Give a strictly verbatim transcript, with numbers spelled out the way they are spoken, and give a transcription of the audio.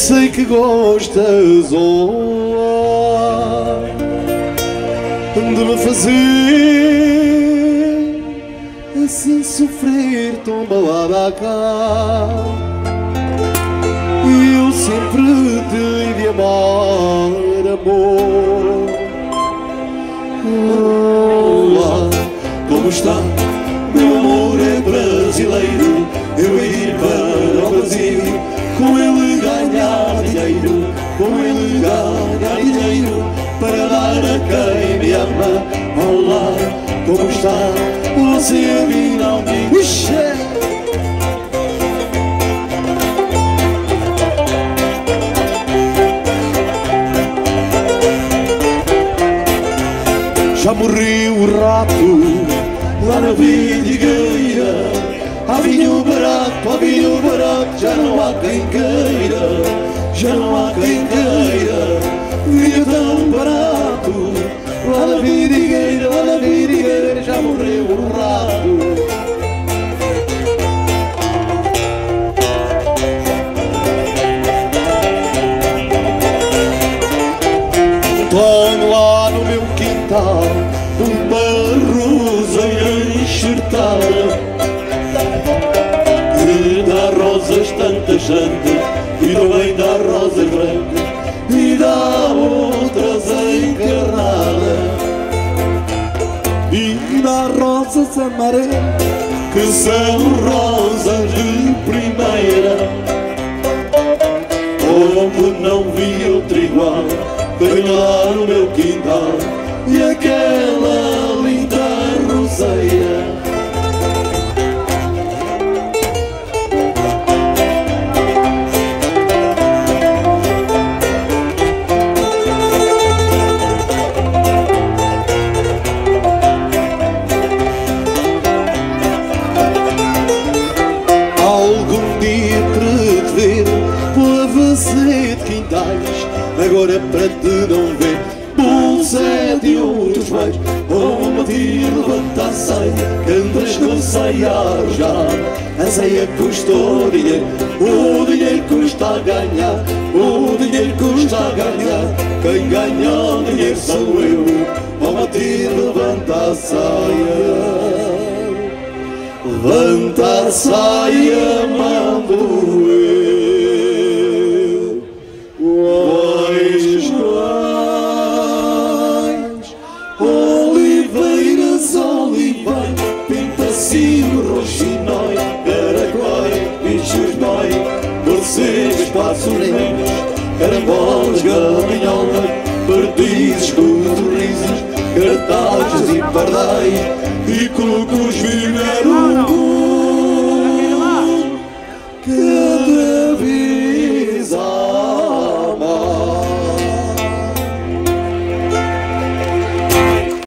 sei que gostas oh, de me fazer assim sofrer, toma lá cá. Eu sempre te hei de amar, amor. Olá, como está? Meu amor é brasileiro. Eu hei de ir para o Brasil, com ele ganhar dinheiro, com ele ganhar dinheiro, para dar a quem me ama. Olá, como está? Você a mim não me diz. Já morreu o rato lá na vidigueira. Há vinho barato, há vinho barato, já não há quem queira, já não há quem queira. Vinho tão barato, lá na vidigueira, lá na vidigueira, já morreu o rato. Tenho lá no meu quintal uma rosa enxertada, que dá rosas tanta gente, e também dá rosas brancas, e dá outras encarnadas, e dá rosas amarelas, que são rosas de primeira. Como não vi outro igual, tenho lá no meu quintal, e aquela linda roseira. Algum dia prever pela vazia de quintais, agora para te não ver, bolsa de outros mais. Oh, Matilde, levanta a saia, que andas com saia já. A saia custou dinheiro, o dinheiro custa a ganhar, o dinheiro custa a ganhar. Quem ganha o dinheiro sou eu. Oh, Matilde, levanta a saia, levanta a saia, mando eu. Quais, quais, oliveiras, olivais, pinta-cimo, roxinói, caracói, bichos nói, vocês passam negros, carambolas, galinholas, perdizes, codornizes, cartazes e pardais,